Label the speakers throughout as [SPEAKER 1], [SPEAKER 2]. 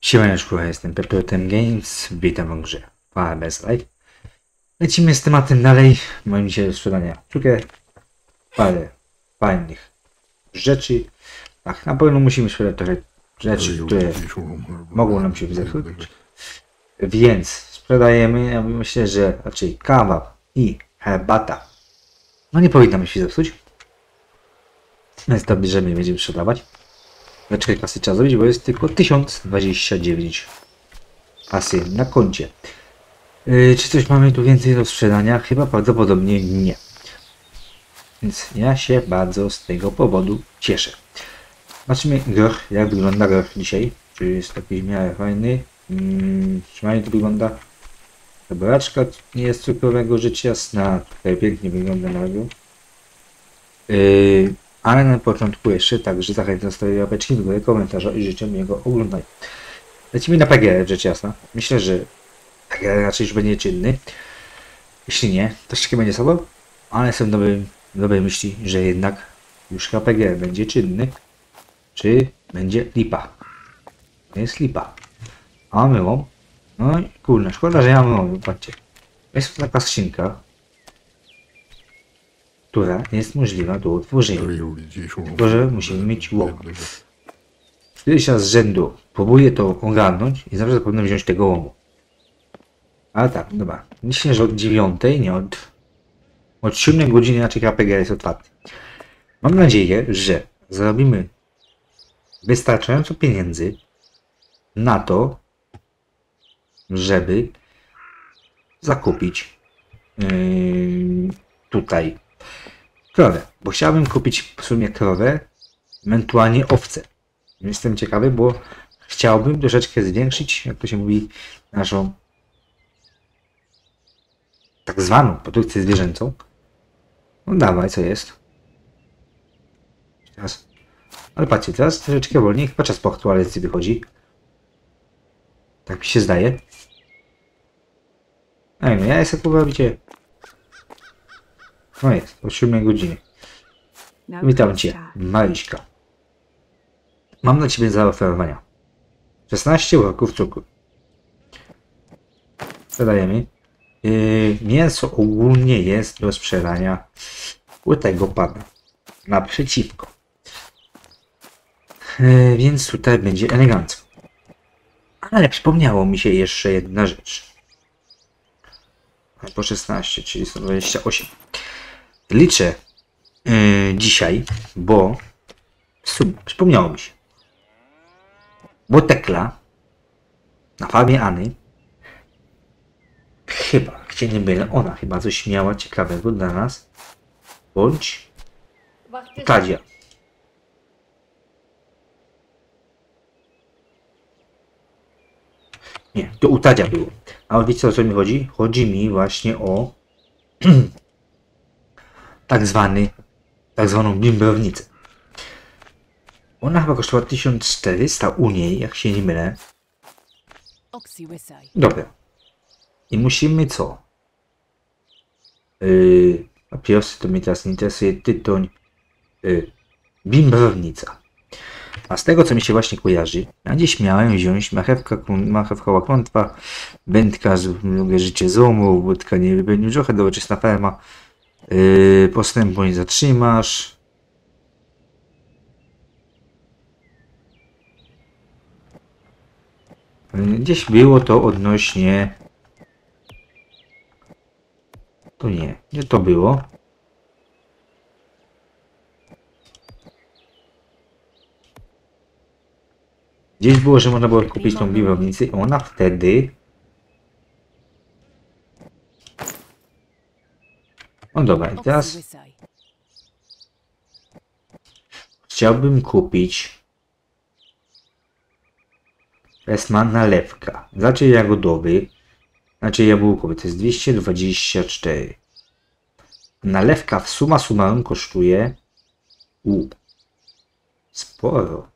[SPEAKER 1] Siemaneczku, ja jestem Peppertem Games, witam w grze Best Life. Lecimy z tematem dalej. Mam dzisiaj do sprzedania parę fajnych rzeczy. Tak, na pewno musimy sprzedać trochę rzeczy, które mogą nam się zepsuć. Więc sprzedajemy, ja myślę, że raczej kawa i herbata. No nie powinna mi się zepsuć. Więc to bierzemy i będziemy sprzedawać. Dlaczego kasy trzeba zrobić, bo jest tylko 1029 kasy na koncie. Czy coś mamy tu więcej do sprzedania? Chyba prawdopodobnie nie. Więc ja się bardzo z tego powodu cieszę. Zobaczymy groch, jak wygląda groch dzisiaj. Czy jest taki w miarę fajny? Fajnie to wygląda. Buraczka nie jest cukrowego, rzecz jasna. Tutaj pięknie wygląda na go. Ale na początku jeszcze, także zachęcam do zostawienia łapeczki w górę, komentarza i życzę miłego oglądania. Lecimy na PGR, rzecz jasna. Myślę, że PGR raczej już będzie czynny. Jeśli nie, to jeszcze będzie słabo, ale są dobre myśli, że jednak już PGR będzie czynny. Czy będzie lipa? To jest lipa. A myłą. No i kurna, szkoda, że ja myłą, patrzcie. Jest to taka skrzynka, która jest możliwa do utworzenia. Tylko że musimy mieć łom. Któryś raz z rzędu próbuję to ogarnąć i zawsze powinien wziąć tego łomu. Ale tak, dobra. Myślę, że od 9, nie od 7 godziny raczej KPG jest otwarty. Mam nadzieję, że zarobimy wystarczająco pieniędzy na to, żeby zakupić tutaj krowę, bo chciałbym kupić w sumie krowę, ewentualnie owce. Jestem ciekawy, bo chciałbym troszeczkę zwiększyć, jak to się mówi, naszą tak zwaną produkcję zwierzęcą. No dawaj, co jest? Teraz. Ale patrzcie, teraz troszeczkę wolniej, chyba czas po aktualizacji wychodzi. Tak mi się zdaje. Ej, no ja jestem chyba, wiecie. No jest, o 7 godziny. Witam Cię, Maryśka. Mam dla Ciebie zaoferowania. 16 worków cukru. Sprzedajemy. Mięso ogólnie jest do sprzedania u tego pana. Naprzeciwko. Więc tutaj będzie elegancko. Ale przypomniało mi się jeszcze jedna rzecz. Po 16, czyli 128. Liczę dzisiaj, bo w sumie przypomniało mi się. Bo Tekla na farmie Any chyba, jak się nie mylę, ona chyba coś miała ciekawego dla nas. Bądź Tadzia. Nie, to u Tadzia było. A wiecie, o co mi chodzi? Chodzi mi właśnie o tak zwaną bimbrownicę. Ona chyba kosztowała 1400 u niej, jak się nie mylę. Dobra. I musimy co? Papierosy to mnie teraz nie interesuje. Tytoń. Bimbrownica. A z tego, co mi się właśnie kojarzy, ja gdzieś miałem wziąć marchewkowa klątwa, wędka, drugie życie złomu, wódka nie wypełnił trochę, nowoczesna ferma, postępu nie zatrzymasz. Gdzieś było to odnośnie... To nie to było. Gdzieś było, że można było kupić tą biwownicę i ona wtedy... No dobra, i teraz... Chciałbym kupić... Esma nalewka. Znaczy jagodowy. Znaczy jabłkowy. To jest 224. Nalewka w summa summarum kosztuje... sporo.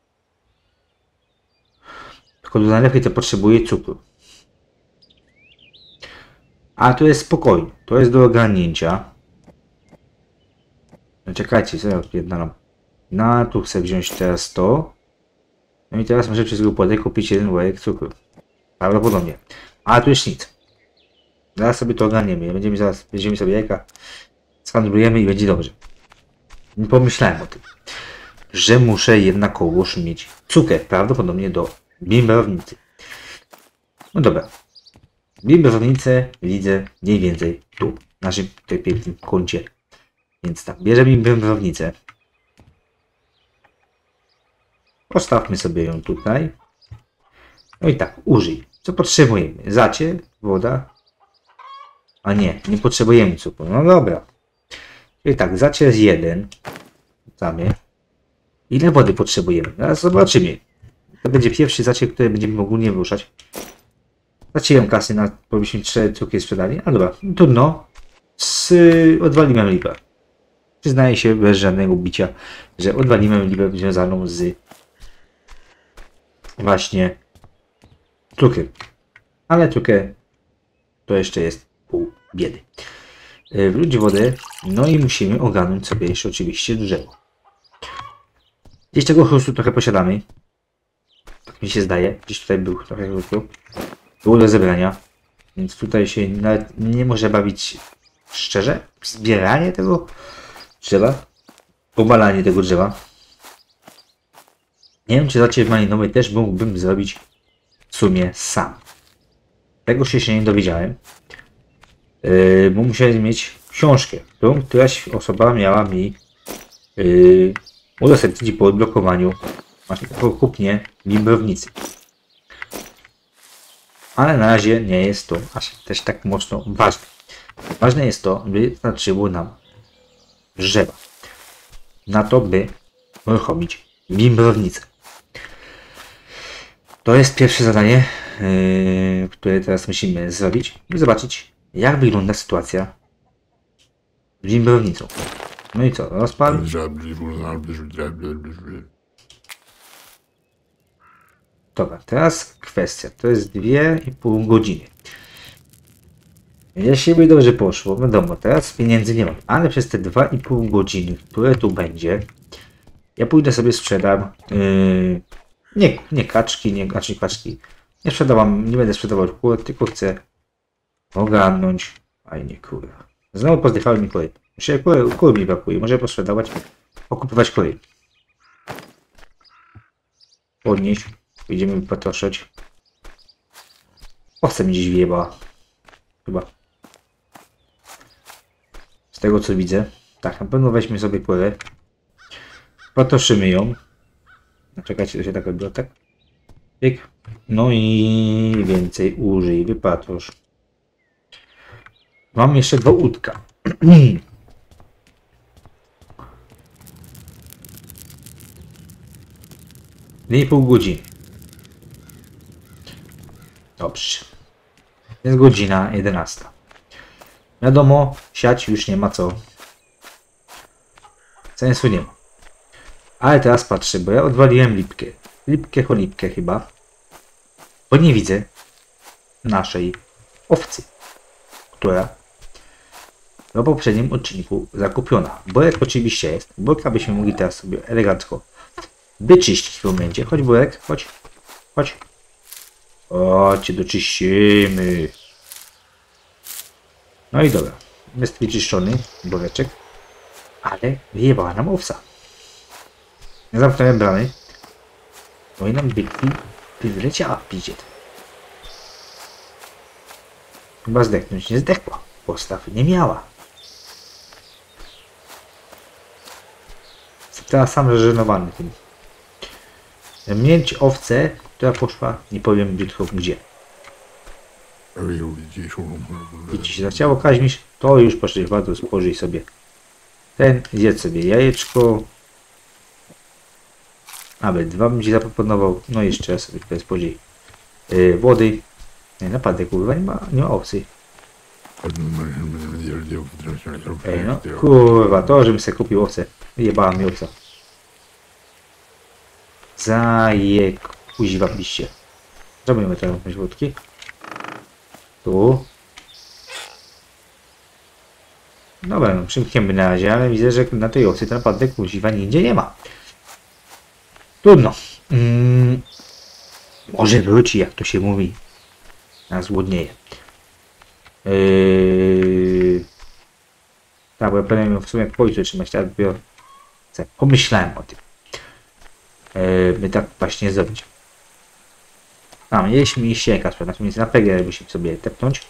[SPEAKER 1] Tylko do nalewki to potrzebuje cukru. A to jest spokojnie. To jest do ogarnięcia. No czekajcie, co ja odpierdalam. No tu chcę wziąć teraz to. No i teraz może przez głupotę kupić jeden worek cukru. Prawdopodobnie. A tu już nic. Zaraz sobie to ogarniemy. Będziemy sobie jajka, skandrujemy i będzie dobrze. Nie pomyślałem o tym, że muszę jednakowoż mieć cukier. Prawdopodobnie do bimberownicy. No dobra. Bimberownicę widzę mniej więcej tu. W naszym tutaj pięknym kącie. Więc tak, bierzemy bimberownicę. Postawmy sobie ją tutaj. No i tak, użyj. Co potrzebujemy? Zacie, woda. A nie potrzebujemy cukru. No dobra. Czyli tak, zacie jest 1. Rzucamy. Ile wody potrzebujemy? Zaraz zobaczymy. To będzie pierwszy zacie, który będziemy ogólnie wyruszać. Zaciłem kasy na powiedzmy 3 cukry sprzedali. A dobra, trudno. Odwalimy lipę. Przyznaję się bez żadnego bicia, że odwalimy lipę związaną z właśnie cukrem. Ale cukier to jeszcze jest pół biedy. Wróć wodę, no i musimy ogarnąć sobie jeszcze oczywiście drzewo. Gdzieś tego chrustu trochę posiadamy. Tak mi się zdaje. Gdzieś tutaj był trochę chrustu. Było do zebrania. Więc tutaj się nawet nie może bawić szczerze. Zbieranie tego drzewa. Obalanie tego drzewa. Nie wiem, czy zaciew malinowy też mógłbym zrobić w sumie sam. Tego się nie dowiedziałem. Bo musiałem mieć książkę, którą któraś osoba miała mi udostępnić po odblokowaniu kupnie bimberownicy. Ale na razie nie jest to aż też tak mocno ważne. Ważne jest to, by starczyło nam drzewa. Na to, by uruchomić bimberownicę. To jest pierwsze zadanie, które teraz musimy zrobić i zobaczyć, jak wygląda sytuacja z bimberownicą. No i co? Rozpal? Dobra, teraz kwestia. To jest 2,5 godziny. Jeśli by dobrze poszło, wiadomo, teraz pieniędzy nie mam, ale przez te 2,5 godziny, które tu będzie, ja pójdę sobie sprzedam nie kaczki, nie kaczki. Nie sprzedawam, nie będę sprzedawał kur, tylko chcę ogarnąć. Aj nie kurwa. Znowu pozdychały mi kury. Muszę kur mi brakuje. Może posprzedawać, okupować kury. Podnieść. Będziemy potroszać. Owca mi gdzieś wyjebała. Chyba. Z tego co widzę. Tak, na pewno weźmy sobie kurę. Potroszymy ją. Czekajcie, to się tak odbyło, tak? Pyk. No i więcej użyj, wypatrosz. Mam jeszcze 2 łódka. 2,5 godziny. Dobrze. Jest godzina 11. Wiadomo, siać już nie ma co. Sensu nie ma. Ale teraz patrzę, bo ja odwaliłem lipkę. Lipkę chyba. Bo nie widzę naszej owcy, która w poprzednim odcinku zakupiona. Borek oczywiście jest. Borka byśmy mogli teraz sobie elegancko wyczyścić w tym momencie. Chodź Borek, chodź. Chodź. Chodźcie, doczyścimy. No i dobra. Jest wyczyszczony boreczek. Ale wyjebała nam owca. Ja zamknąłem bramy. No i nam bytki wyleciała w piździet. Chyba zdechnąć nie zdechła. Postaw nie miała. Jestem sam zażenowany tym. Mieć owcę, która poszła, nie powiem brzydko gdzie. I ci się zachciało Kaźmisz, to już poszli bardzo spożyj sobie. Ten, zjedz sobie jajeczko. Nawet 2 bym ci zaproponował. No jeszcze raz sobie tutaj spożyj wody. Nie, naprawdę kurwa, nie ma owcy. Ej no, kurwa, to żebym sobie kupił owcę. Jebała mi owca. Kuźwa liście. Zrobimy teraz wódki. Tu. Dobra, no przymkniemy na razie, ale widzę, że na tej owcy naprawdę kuźwa nigdzie nie ma. Trudno. Może wróci, jak to się mówi. Na złudnieje. Tak, bo ja planuję w sumie w Polsce trzymać, tak dopiero pomyślałem o tym. By tak właśnie zrobić. Mieliśmy iść ścieka sprzedać, więc na PGR musimy sobie tepnąć.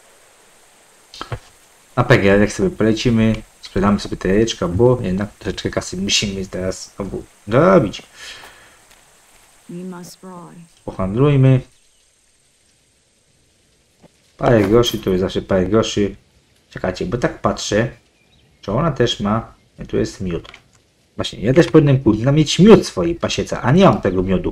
[SPEAKER 1] Na PGR jak sobie polecimy, sprzedamy sobie te jajeczka, bo jednak troszeczkę kasy musimy teraz znowu dorobić. Pohandlujmy. Parę groszy, to jest zawsze parę groszy. Czekajcie, bo tak patrzę, że ona też ma... Tu jest miód. Właśnie, ja też powinienem pójść mieć miód w swojej pasiece, a nie mam tego miodu.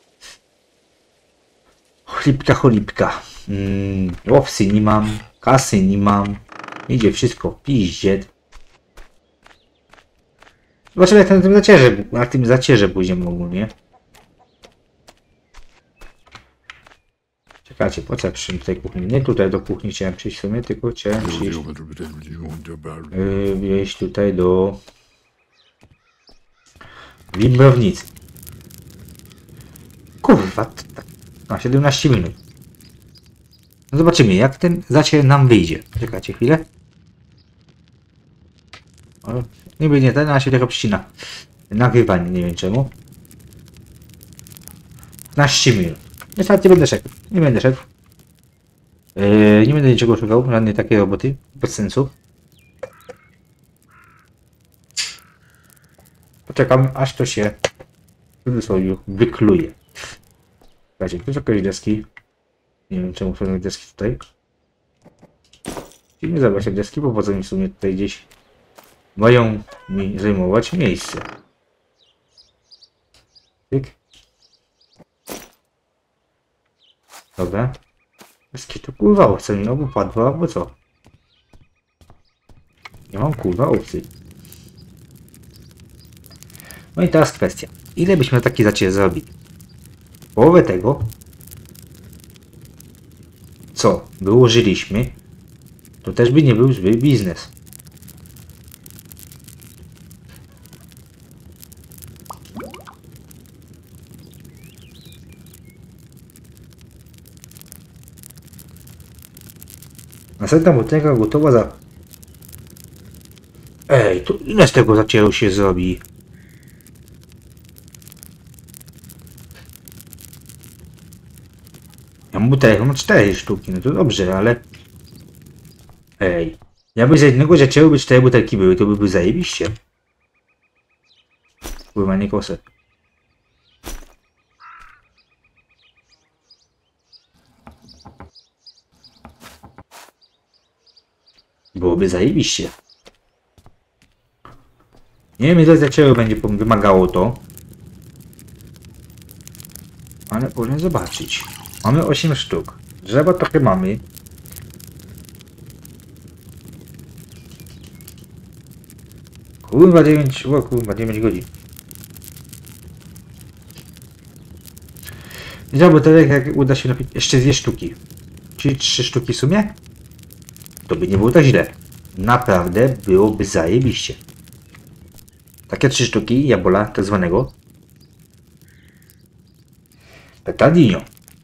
[SPEAKER 1] Chlipka, cholipka. Owcy nie mam, kasy nie mam. Idzie wszystko w piździe. Zobaczymy jak na tym zacierze pójdziemy ogólnie. Czekajcie, po co przyjść tutaj kuchni? Nie tutaj do kuchni chciałem przyjść w sumie, tylko chciałem przyjść wejść tutaj do Wimbrownicy. Kurwa, na 17 minut. No zobaczymy, jak ten zacier nam wyjdzie. Czekajcie chwilę. O, niby nie ten, ale się trochę przycina. Nagrywanie, nie wiem czemu. 15 minut. Niestety nie będę szedł. Nie będę szedł. Nie będę niczego szukał, żadnej takiej roboty. Bez sensu. Poczekam, aż to się w cudzysłowie wykluje. Słuchajcie, tu są jakieś deski. Nie wiem czemu są deski tutaj. I nie zabrać deski, bo po co mi w sumie tutaj gdzieś mają mi zajmować miejsce. Tyk. Dobra. Deski to kurwa opcja mi albo padła, albo co? Nie mam kurwa opcji. No i teraz kwestia. Ile byśmy taki zacier zrobili? Połowę tego, co wyłożyliśmy, to też by nie był zły biznes. Następna butelka gotowa za... Ej, to ile z tego zacieru się zrobi? Ja mam butelek, mam 4 sztuki, no to dobrze, ale... Ej, jakby z jednego zacieru by 4 butelki były, to by były zajebiście. Kurwa, nie kosę. Byłoby zajebiście. Nie wiem ile zacieru będzie wymagało to. Ale można zobaczyć. Mamy 8 sztuk. Drzewa trochę mamy. Kurwa 9, o kurwa 9 godzin. Bo to jak uda się napić jeszcze 2 sztuki. Czyli 3 sztuki w sumie? To by nie było tak źle. Naprawdę byłoby zajebiście. Takie 3 sztuki jabola tak zwanego Petardinio.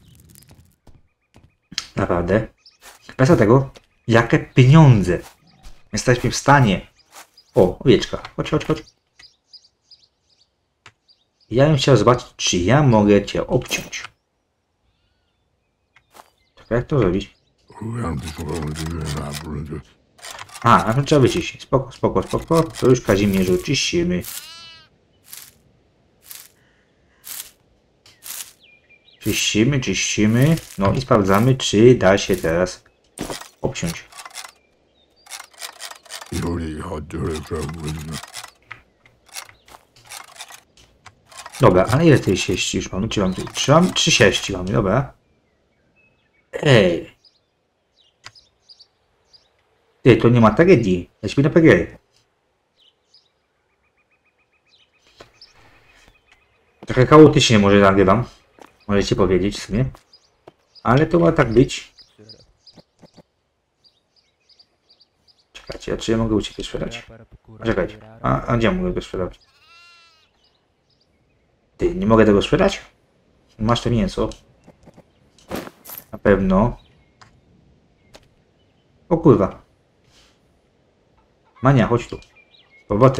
[SPEAKER 1] Naprawdę. Bez tego, jakie pieniądze jesteśmy w stanie. O, owieczka. Chodź, chodź, chodź. Ja bym chciał zobaczyć, czy ja mogę cię obciąć. Czekaj, jak to zrobić? A to trzeba wyczyścić. Spoko, spoko, spoko. To już Kazimierzu czyścimy. Czyścimy, czyścimy. No i sprawdzamy, czy da się teraz obciąć. Dobra, ale ile tej sieści już mamy? Czy mam tu? 3 sieści mamy, dobra. Ej. Ty, to nie ma tragedii. Ja śpię na PG. Trochę chaotycznie może nagrywam. Możecie powiedzieć w sumie. Ale to ma tak być. Czekajcie, a czy ja mogę u ciebie sprzedać? Czekajcie. A gdzie mogę go sprzedać? Ty, nie mogę tego sprzedać? Masz to mięso. Na pewno. O kurwa. Mania, chodź tu. Z powrotem.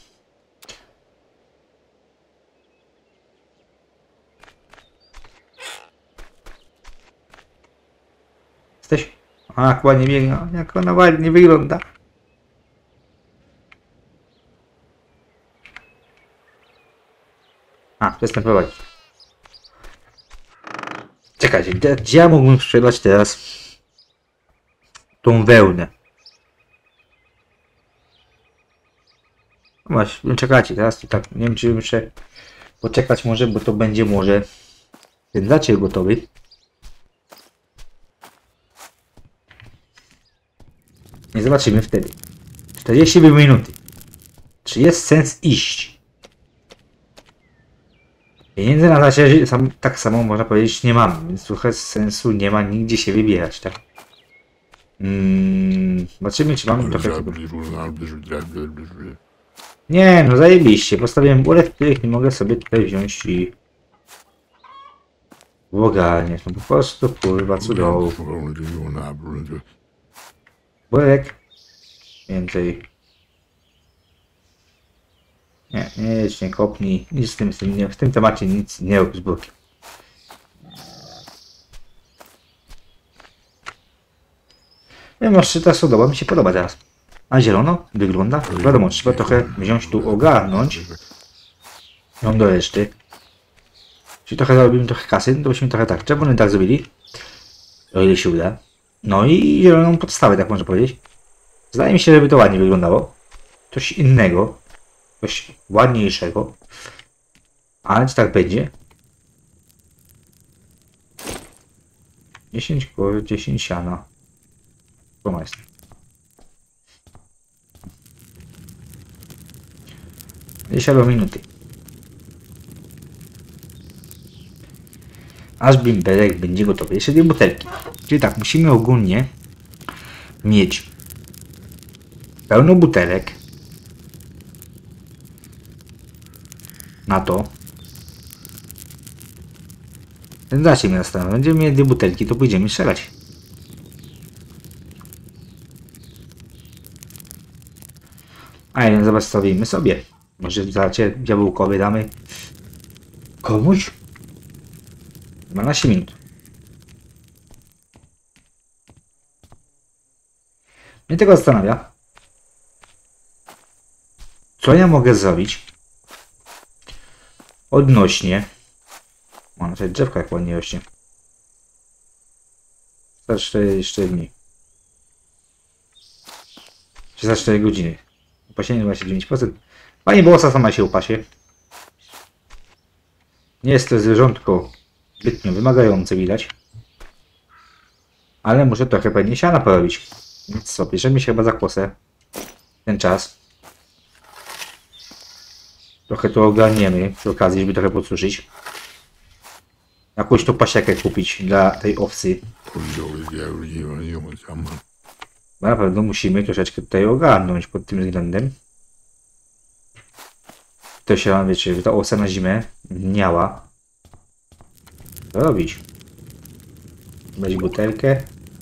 [SPEAKER 1] Jesteś? A, jak ładnie biegnie. Jak ona ładnie wygląda. A, przestań prowadzić. Czekajcie, gdzie ja mógłbym sprzedać teraz tą wełnę? No właśnie, czekajcie, teraz to tak, nie wiem czy muszę poczekać może, bo to będzie może ten zacier gotowy. Nie zobaczymy wtedy. 42 minuty. Czy jest sens iść? Pieniędzy na razie tak samo można powiedzieć nie mam, więc trochę sensu nie ma nigdzie się wybierać, tak? Zobaczymy czy mamy trochę tego. Nie, no zajebiście. Postawiłem górę, w których nie mogę sobie tutaj wziąć i ogarniać. No po prostu kurwa cudowo. Burek. Więcej. Nie kopnij. Nic w tym temacie nic nie rób z burkiem. Nie wiem, czy ta sodowa mi się podoba teraz. A zielono wygląda? Wiadomo, trzeba trochę wziąć tu ogarnąć. Ją do reszty. Czyli trochę zarobimy trochę kasy, to byśmy trochę tak. Czerwony tak zrobili. O ile się uda. No i zieloną podstawę, tak można powiedzieć. Zdaje mi się, żeby to ładnie wyglądało. Coś innego. Coś ładniejszego. Ale czy tak będzie? 10 kory, 10 siana. To jest. Siadło minuty. Aż bimberek będzie gotowy. Jeszcze dwie butelki. Czyli tak, musimy ogólnie mieć pełno butelek na to. Znacie mnie następnie. Będziemy mieli dwie butelki, to pójdziemy strzelać. A jeden zostawimy sobie. Może zacie diabełkowy damy komuś? 12 minut. Mnie tego zastanawia. Co ja mogę zrobić odnośnie... Mam na drzewka jak ładnie rośnie. Za 4 dni. Czy za 4 godziny. Upasienie 29%. Pani Bosa sama się upasie. Nie jest to zwierzątko zbytnio wymagające widać. Ale muszę trochę pewnie siana porobić. Więc co, bierzemy się chyba za kłosę. Ten czas. Trochę to ogarniemy przy okazji, żeby trochę podsuszyć. Jakąś tu pasiekę kupić dla tej owcy. Bo na pewno musimy troszeczkę tutaj ogarnąć pod tym względem. To się, wiecie, żeby ta owca na zimę miała. Co robić? Weź butelkę.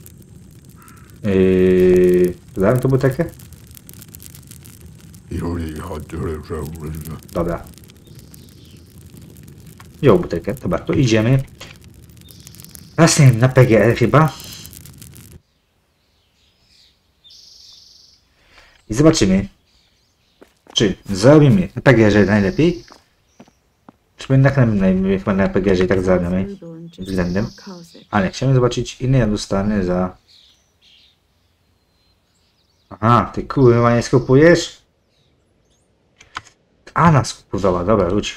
[SPEAKER 1] Dałem tą butelkę? Dobra. Wziął butelkę. Dobra, to idziemy. Teraz nie wiem, na PGR chyba. I zobaczymy, czy zrobimy na PGR najlepiej, czy jednak chyba na PGR i tak zarabiamy względem. Ale chciałem zobaczyć, ile ja dostanę za... Aha, ty kurwa nie skupujesz? Ana skupowała, dobra, wróć.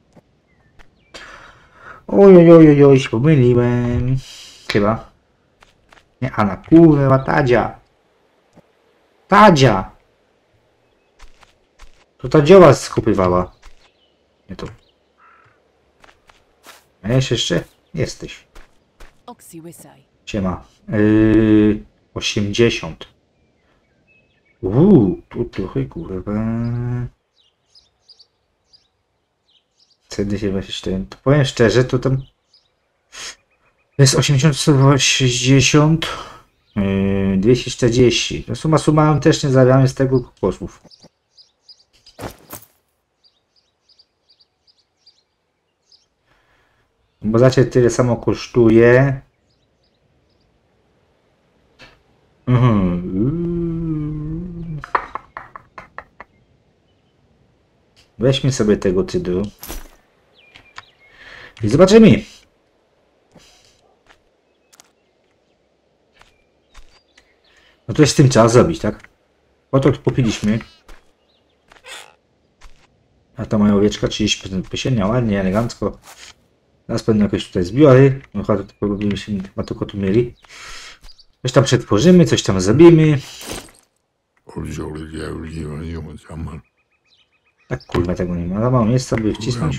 [SPEAKER 1] Oj, się pomyliłem. Chyba. Nie, Ana, kurwa, Tadzia. Tadzia! To ta dzioła skupywała. Nie to. A jeszcze? Jesteś. Siema. 80. Tu trochę kurwa. CD24. To powiem szczerze, to tam jest 80, 160, 240. No summa summarum też nie zarabiamy z tego kokosów. Bo zacie tyle samo kosztuje. Weźmy sobie tego cydru. I zobaczymy. No to jest z tym trzeba zrobić, tak? Po to kupiliśmy. A ta moja owieczka 30% posiednia, ładnie, elegancko. Teraz pewnie jakieś tutaj zbiory. No chyba tylko tu mieli. Coś tam przetworzymy, coś tam zrobimy. Tak kurwa tego nie ma. Za mało miejsca, by wcisnąć.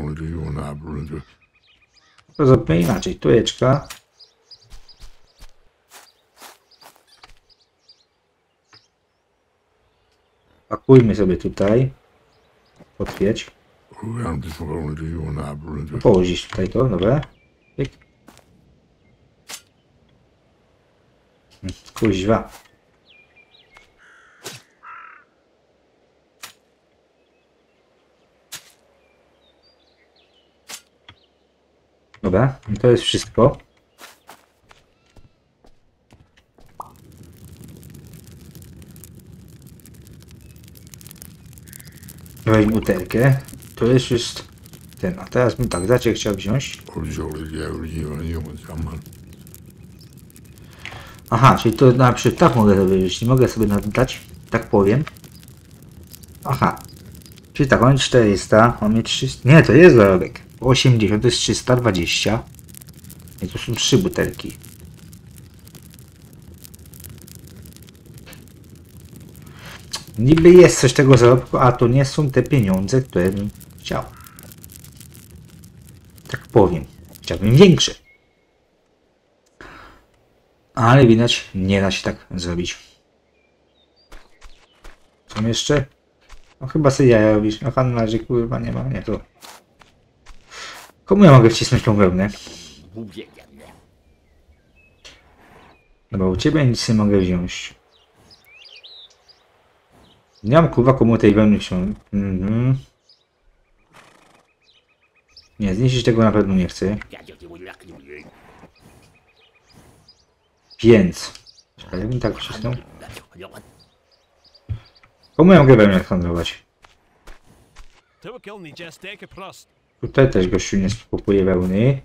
[SPEAKER 1] To zróbmy inaczej. Tujeczka. Pakujmy sobie tutaj. Potwierdź. Położyć tutaj to, dobra. Kuźwa. Dobra, to jest wszystko. Weź butelkę. To jest ten. A teraz bym tak zaciek chciał wziąć. Aha, czyli to na przykład tak mogę sobie wziąć. Nie mogę sobie nadać, tak powiem. Aha. Czyli tak, on 400, on mnie 300. Nie, to jest zarobek. 80 to jest 320. I to są 3 butelki. Niby jest coś tego zarobku, a to nie są te pieniądze, które bym chciał. Tak powiem. Chciałbym większe. Ale widać, nie da się tak zrobić. Co jeszcze? No chyba sobie jaja robisz. No handlarzy kurwa nie ma, nie to. Komu ja mogę wcisnąć tą wełnę? Dobra, u ciebie nic nie mogę wziąć. Nie mam kurwa komu tej wełny wziąć. Nie, zniszczyć tego na pewno nie chcę. Więc. Czekaj, jakbym tak wcisnął. Komu ja mogę wełnę handlować? Tutaj też gościu nie skupuje wełny.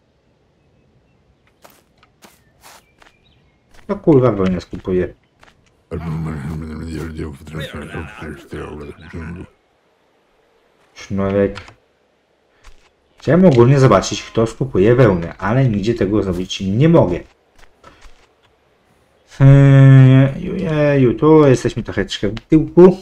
[SPEAKER 1] No kurwa wełnę skupuje. Sznurek. Chciałem ogólnie zobaczyć, kto skupuje wełnę, ale nigdzie tego zrobić nie mogę. Tu jesteśmy trochę w tyłku.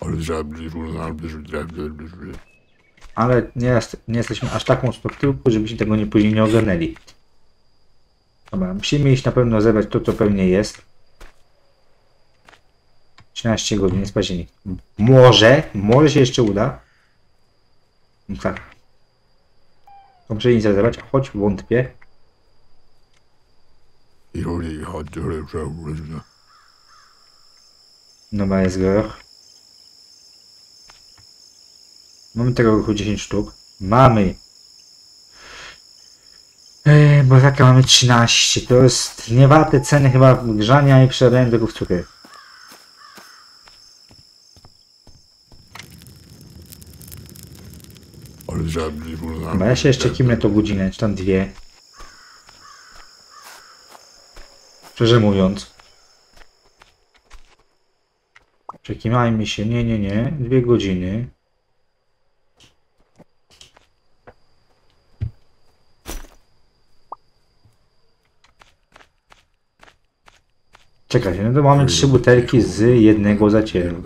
[SPEAKER 1] Ale nie jesteśmy aż tak mocno w tyłku, żebyśmy tego później nie ogarnęli. Dobra, musimy iść na pewno zebrać to, co pewnie jest. 13 godzin, jest październik. Może się jeszcze uda. Tak. Muszę nic zebrać, choć wątpię. Dobra, jest groch. Mamy tego grochu 10 sztuk. Mamy. Bo jaka mamy 13. To jest nie warte ceny chyba grzania i przerabiania tego w cukier. Dobra, ja się jeszcze kimnę to godzinę, czy tam 2. Szczerze mówiąc. Przekimajmy się, nie. 2 godziny. Czekajcie, no to mamy 3 butelki z jednego zacieru.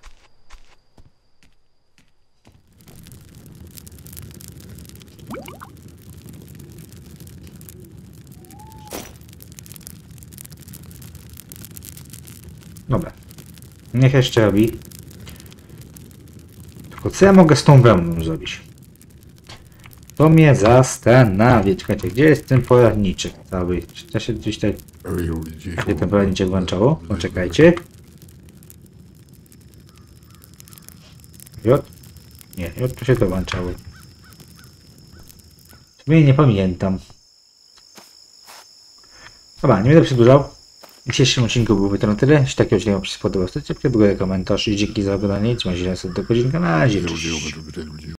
[SPEAKER 1] Dobra. Niech jeszcze robi. Tylko co ja mogę z tą wełną zrobić? To mnie zastanawia. Czekajcie, gdzie jest ten poradniczek cały? Czy to się gdzieś tak... Gdzie ten poradniczek włączało? Poczekajcie. J? Nie, J to się to włączało. Nie pamiętam. Dobra, nie będę przedłużał. W dzisiejszym odcinku byłoby to na tyle. Jeśli taki odcinek Wam się spodobał, to komentarz i dzięki za oglądanie. Trzymajcie się do godzinka. Na razie.